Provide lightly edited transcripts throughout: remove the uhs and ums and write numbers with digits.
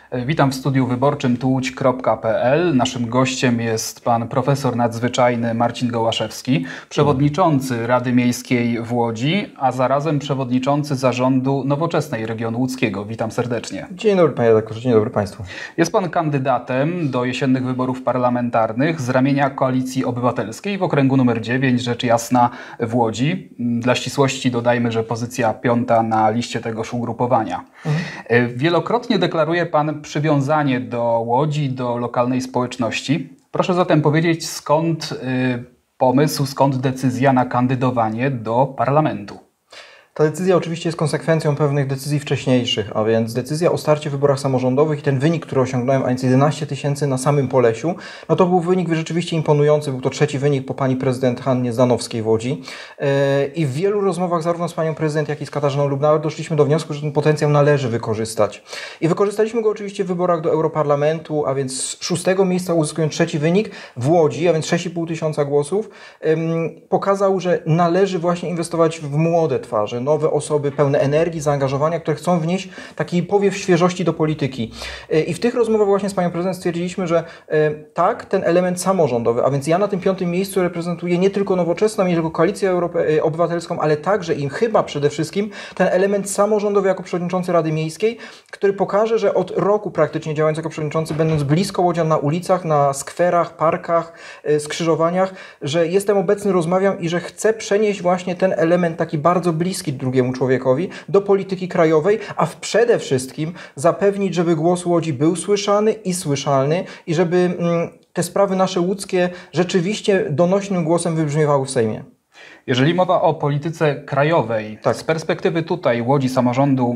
Witam w studiu wyborczym tułódź.pl. Naszym gościem jest pan profesor nadzwyczajny Marcin Gołaszewski, przewodniczący Rady Miejskiej w Łodzi, a zarazem przewodniczący zarządu Nowoczesnej Regionu Łódzkiego. Witam serdecznie. Dzień dobry panie redaktorze, dzień dobry państwu. Jest pan kandydatem do jesiennych wyborów parlamentarnych z ramienia Koalicji Obywatelskiej w okręgu nr 9, rzecz jasna, w Łodzi. Dla ścisłości dodajmy, że pozycja 5. na liście tegoż ugrupowania. Wielokrotnie deklaruje pan przywiązanie do Łodzi, do lokalnej społeczności. Proszę zatem powiedzieć, skąd pomysł, skąd decyzja na kandydowanie do parlamentu? Ta decyzja oczywiście jest konsekwencją pewnych decyzji wcześniejszych, a więc decyzja o starcie w wyborach samorządowych i ten wynik, który osiągnąłem, a więc 11 000 na samym Polesiu, no to był wynik rzeczywiście imponujący. Był to trzeci wynik po pani prezydent Hannie Zdanowskiej w Łodzi. I w wielu rozmowach zarówno z panią prezydent, jak i z Katarzyną Lubnauer doszliśmy do wniosku, że ten potencjał należy wykorzystać. I wykorzystaliśmy go oczywiście w wyborach do Europarlamentu, a więc z 6. miejsca uzyskując trzeci wynik w Łodzi, a więc 6,5 tysiąca głosów, pokazał, że należy właśnie inwestować w młode twarze, nowe osoby pełne energii, zaangażowania, które chcą wnieść taki powiew świeżości do polityki. I w tych rozmowach właśnie z panią prezydent stwierdziliśmy, że tak, ten element samorządowy, a więc ja na tym 5. miejscu reprezentuję nie tylko Nowoczesną, nie tylko Koalicję Obywatelską, ale także i chyba przede wszystkim ten element samorządowy jako przewodniczący Rady Miejskiej, który pokaże, że od roku praktycznie działając jako przewodniczący, będąc blisko łodzian na ulicach, na skwerach, parkach, skrzyżowaniach, że jestem obecny, rozmawiam i że chcę przenieść właśnie ten element taki bardzo bliski drugiemu człowiekowi do polityki krajowej, a przede wszystkim zapewnić, żeby głos Łodzi był słyszany i słyszalny i żeby te sprawy nasze łódzkie rzeczywiście donośnym głosem wybrzmiewały w Sejmie. Jeżeli mowa o polityce krajowej, tak, z perspektywy tutaj Łodzi, samorządu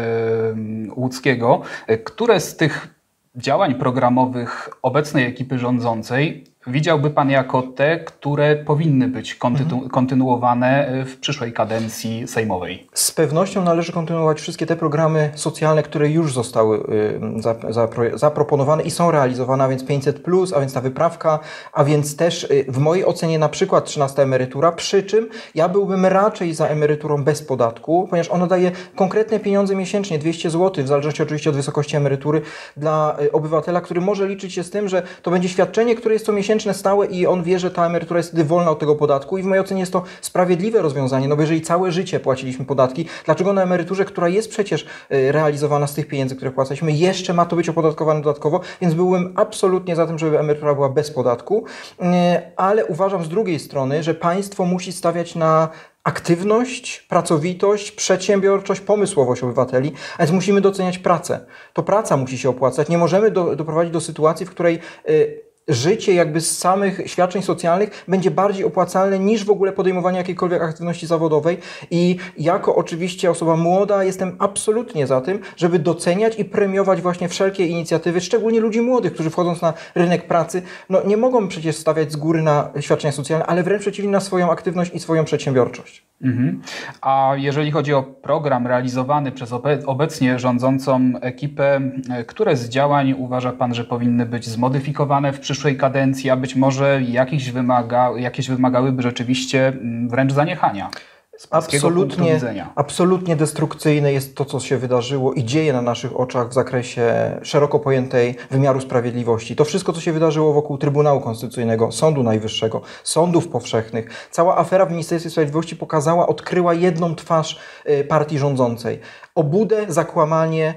łódzkiego, które z tych działań programowych obecnej ekipy rządzącej widziałby pan jako te, które powinny być kontynuowane w przyszłej kadencji sejmowej? Z pewnością należy kontynuować wszystkie te programy socjalne, które już zostały zaproponowane i są realizowane, a więc 500+, a więc ta wyprawka, a więc też w mojej ocenie na przykład 13. emerytura, przy czym ja byłbym raczej za emeryturą bez podatku, ponieważ ona daje konkretne pieniądze miesięcznie, 200 zł, w zależności oczywiście od wysokości emerytury dla obywatela, który może liczyć się z tym, że to będzie świadczenie, które jest co miesięczne stałe i on wie, że ta emerytura jest wtedy wolna od tego podatku i w mojej ocenie jest to sprawiedliwe rozwiązanie, no bo jeżeli całe życie płaciliśmy podatki, dlaczego na emeryturze, która jest przecież realizowana z tych pieniędzy, które płaciliśmy, jeszcze ma to być opodatkowane dodatkowo, więc byłbym absolutnie za tym, żeby emerytura była bez podatku, ale uważam z drugiej strony, że państwo musi stawiać na aktywność, pracowitość, przedsiębiorczość, pomysłowość obywateli, a więc musimy doceniać pracę. To praca musi się opłacać. Nie możemy doprowadzić do sytuacji, w której życie jakby z samych świadczeń socjalnych będzie bardziej opłacalne niż w ogóle podejmowanie jakiejkolwiek aktywności zawodowej i jako oczywiście osoba młoda jestem absolutnie za tym, żeby doceniać i premiować właśnie wszelkie inicjatywy, szczególnie ludzi młodych, którzy wchodząc na rynek pracy, no nie mogą przecież stawiać z góry na świadczenia socjalne, ale wręcz przeciwnie na swoją aktywność i swoją przedsiębiorczość. A jeżeli chodzi o program realizowany przez obecnie rządzącą ekipę, które z działań uważa pan, że powinny być zmodyfikowane w przyszłej kadencji, a być może jakieś wymagałyby rzeczywiście wręcz zaniechania? Absolutnie destrukcyjne jest to, co się wydarzyło i dzieje na naszych oczach w zakresie szeroko pojętej wymiaru sprawiedliwości. To wszystko, co się wydarzyło wokół Trybunału Konstytucyjnego, Sądu Najwyższego, sądów powszechnych. Cała afera w Ministerstwie Sprawiedliwości odkryła jedną twarz partii rządzącej. Obłudę, zakłamanie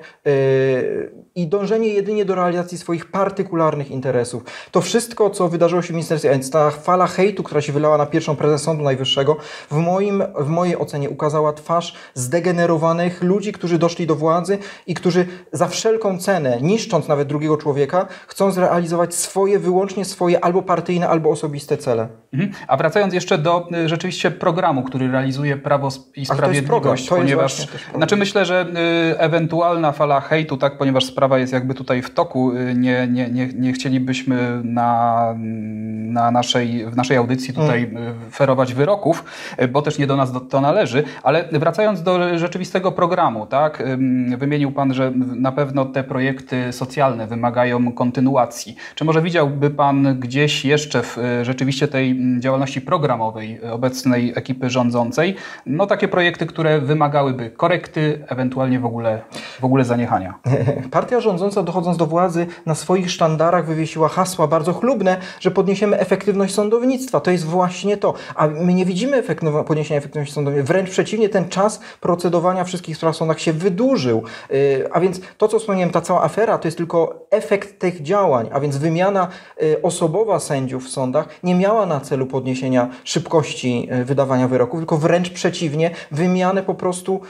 i dążenie jedynie do realizacji swoich partykularnych interesów. To wszystko, co wydarzyło się w ministerstwie, a więc ta fala hejtu, która się wylała na pierwszą prezes Sądu Najwyższego, w mojej ocenie ukazała twarz zdegenerowanych ludzi, którzy doszli do władzy i którzy za wszelką cenę, niszcząc nawet drugiego człowieka, chcą zrealizować wyłącznie swoje albo partyjne, albo osobiste cele. A wracając jeszcze do rzeczywiście programu, który realizuje Prawo i Sprawiedliwość, ponieważ myślę, że ewentualna fala hejtu, tak, ponieważ sprawa jest jakby tutaj w toku, nie chcielibyśmy w naszej audycji tutaj ferować wyroków, bo też nie do nas to należy, ale wracając do rzeczywistego programu, tak? Wymienił Pan, że na pewno te projekty socjalne wymagają kontynuacji. Czy może widziałby Pan gdzieś jeszcze w rzeczywiście tej działalności programowej obecnej ekipy rządzącej, no takie projekty, które wymagałyby korekty, ewentualnie w ogóle zaniechania? Partia rządząca, dochodząc do władzy, na swoich sztandarach wywiesiła hasła bardzo chlubne, że podniesiemy efektywność sądownictwa. To jest właśnie to. A my nie widzimy podniesienia efektywności sądownictwa. Wręcz przeciwnie, ten czas procedowania wszystkich spraw w sądach się wydłużył. A więc to, co wspomniałem, ta cała afera, to jest tylko efekt tych działań. A więc wymiana osobowa sędziów w sądach nie miała na celu podniesienia szybkości wydawania wyroków, tylko wręcz przeciwnie, wymianę po prostu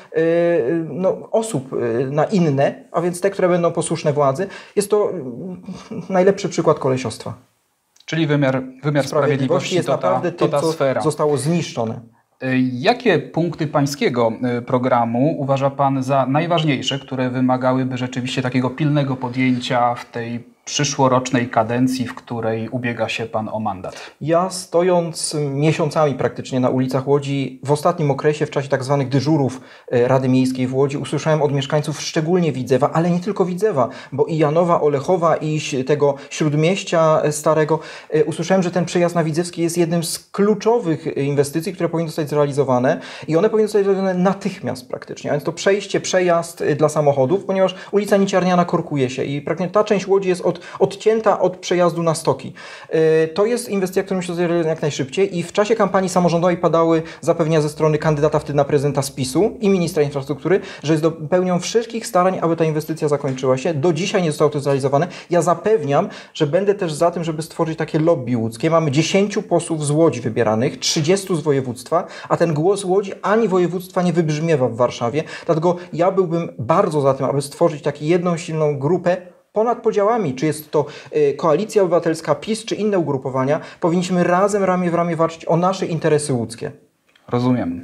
osób na inne, a więc te, które będą posłuszne władzy. Jest to najlepszy przykład kolesiostwa. Czyli wymiar sprawiedliwości jest naprawdę tym, co sfera zostało zniszczone. Jakie punkty pańskiego programu uważa Pan za najważniejsze, które wymagałyby rzeczywiście takiego pilnego podjęcia w tej przyszłorocznej kadencji, w której ubiega się Pan o mandat? Ja, stojąc miesiącami praktycznie na ulicach Łodzi, w ostatnim okresie, w czasie tak zwanych dyżurów Rady Miejskiej w Łodzi, usłyszałem od mieszkańców szczególnie Widzewa, ale nie tylko Widzewa, bo i Janowa, Olechowa, i tego Śródmieścia Starego, usłyszałem, że ten przejazd na Widzewski jest jednym z kluczowych inwestycji, które powinny zostać zrealizowane i one powinny zostać zrealizowane natychmiast praktycznie. A więc to przejazd dla samochodów, ponieważ ulica Niciarniana korkuje się i praktycznie ta część Łodzi jest odcięta od przejazdu na Stoki. To jest inwestycja, którą musi zrobić jak najszybciej i w czasie kampanii samorządowej padały zapewnienia ze strony kandydata wtedy na prezydenta z PiS-u i ministra infrastruktury, że jest pełnią wszystkich starań, aby ta inwestycja zakończyła się. Do dzisiaj nie zostało to zrealizowane. Ja zapewniam, że będę też za tym, żeby stworzyć takie lobby łódzkie. Mamy 10 posłów z Łodzi wybieranych, 30 z województwa, a ten głos Łodzi ani województwa nie wybrzmiewa w Warszawie. Dlatego ja byłbym bardzo za tym, aby stworzyć taką jedną silną grupę ponad podziałami, czy jest to Koalicja Obywatelska, PiS, czy inne ugrupowania, powinniśmy razem, ramię w ramię walczyć o nasze interesy łódzkie. Rozumiem.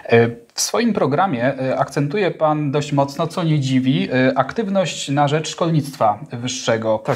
W swoim programie akcentuje Pan dość mocno, co nie dziwi, aktywność na rzecz szkolnictwa wyższego. Tak.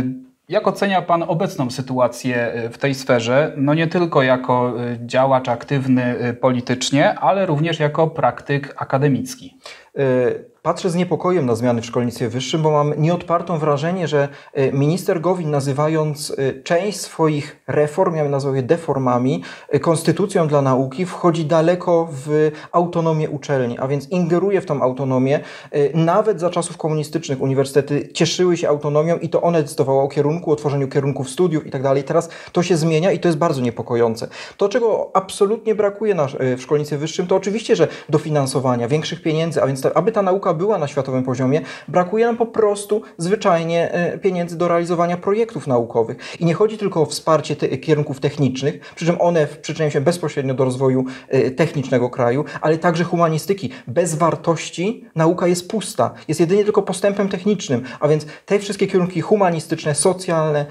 Jak ocenia Pan obecną sytuację w tej sferze, no nie tylko jako działacz aktywny politycznie, ale również jako praktyk akademicki? Patrzę z niepokojem na zmiany w szkolnictwie wyższym, bo mam nieodpartą wrażenie, że minister Gowin, nazywając część swoich reform, ja bym nazwał je deformami, konstytucją dla nauki, wchodzi daleko w autonomię uczelni, a więc ingeruje w tą autonomię. Nawet za czasów komunistycznych uniwersytety cieszyły się autonomią i to one decydowały o kierunku, o tworzeniu kierunków studiów i tak dalej. Teraz to się zmienia i to jest bardzo niepokojące. To, czego absolutnie brakuje w szkolnictwie wyższym, to oczywiście, że dofinansowania, większych pieniędzy, a więc aby ta nauka była na światowym poziomie, brakuje nam po prostu zwyczajnie pieniędzy do realizowania projektów naukowych. I nie chodzi tylko o wsparcie kierunków technicznych, przy czym one przyczyniają się bezpośrednio do rozwoju technicznego kraju, ale także humanistyki. Bez wartości nauka jest pusta. Jest jedynie tylko postępem technicznym, a więc te wszystkie kierunki humanistyczne, socjalne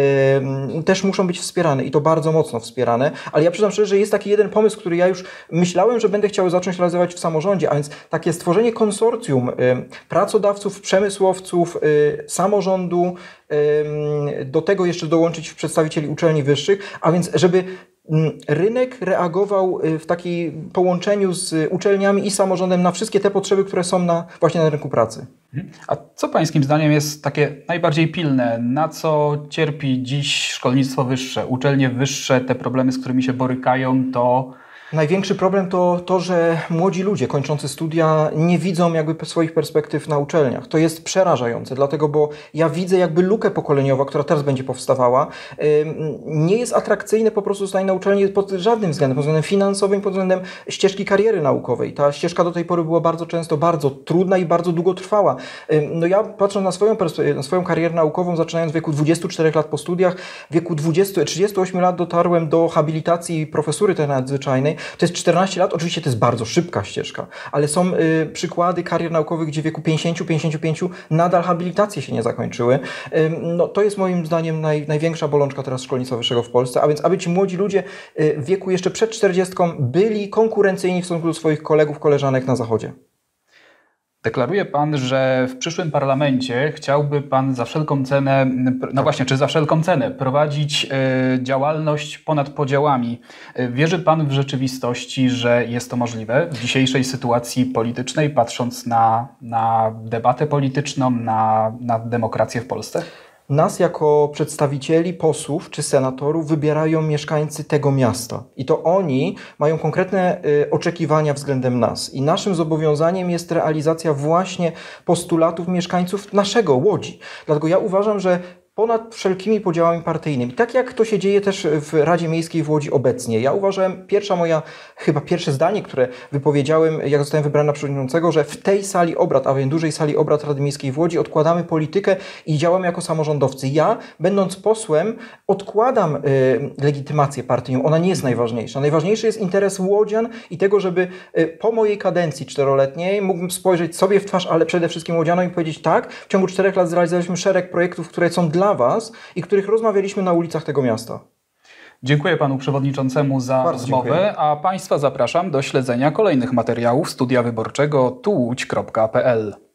też muszą być wspierane i to bardzo mocno wspierane, ale ja przyznam szczerze, że jest taki jeden pomysł, który ja już myślałem, że będę chciał zacząć realizować w samorządzie, a więc takie stworzenie konsorcjum pracodawców, przemysłowców, samorządu, do tego jeszcze dołączyć przedstawicieli uczelni wyższych, a więc żeby rynek reagował w takim połączeniu z uczelniami i samorządem na wszystkie te potrzeby, które są właśnie na rynku pracy. A co Pańskim zdaniem jest takie najbardziej pilne? Na co cierpi dziś szkolnictwo wyższe, uczelnie wyższe, te problemy, z którymi się borykają, to... Największy problem to to, że młodzi ludzie kończący studia nie widzą jakby swoich perspektyw na uczelniach. To jest przerażające, dlatego, bo ja widzę jakby lukę pokoleniową, która teraz będzie powstawała. Nie jest atrakcyjne po prostu zostanie na uczelni pod żadnym względem, pod względem finansowym, pod względem ścieżki kariery naukowej. Ta ścieżka do tej pory była bardzo często bardzo trudna i bardzo długotrwała. No ja patrząc na swoją karierę naukową, zaczynając w wieku 24 lat po studiach, w wieku 38 lat dotarłem do habilitacji profesury tej nadzwyczajnej. To jest 14 lat, oczywiście to jest bardzo szybka ścieżka, ale są przykłady karier naukowych, gdzie w wieku 50-55 nadal habilitacje się nie zakończyły. No, to jest moim zdaniem największa bolączka teraz szkolnictwa wyższego w Polsce, a więc aby ci młodzi ludzie w wieku jeszcze przed 40 byli konkurencyjni w stosunku do swoich kolegów, koleżanek na Zachodzie. Deklaruje pan, że w przyszłym parlamencie chciałby pan za wszelką cenę, no właśnie, czy za wszelką cenę prowadzić działalność ponad podziałami. Wierzy pan w rzeczywistości, że jest to możliwe w dzisiejszej sytuacji politycznej, patrząc na debatę polityczną, na demokrację w Polsce? Nas jako przedstawicieli, posłów czy senatorów wybierają mieszkańcy tego miasta. I to oni mają konkretne oczekiwania względem nas. I naszym zobowiązaniem jest realizacja właśnie postulatów mieszkańców naszego Łodzi. Dlatego ja uważam, że ponad wszelkimi podziałami partyjnymi, tak jak to się dzieje też w Radzie Miejskiej w Łodzi obecnie. Ja uważałem, chyba pierwsze zdanie, które wypowiedziałem, jak zostałem wybrany na przewodniczącego, że w tej sali obrad, a więc dużej sali obrad Rady Miejskiej w Łodzi, odkładamy politykę i działamy jako samorządowcy. Ja, będąc posłem, odkładam legitymację partyjną. Ona nie jest najważniejsza. Najważniejszy jest interes łodzian i tego, żeby po mojej kadencji 4-letniej mógłbym spojrzeć sobie w twarz, ale przede wszystkim łodzianom i powiedzieć tak, w ciągu 4 lat zrealizowaliśmy szereg projektów, które są dla Was i których rozmawialiśmy na ulicach tego miasta. Dziękuję panu przewodniczącemu za rozmowę, dziękuję. A państwa zapraszam do śledzenia kolejnych materiałów Studia Wyborczego tułódź.pl.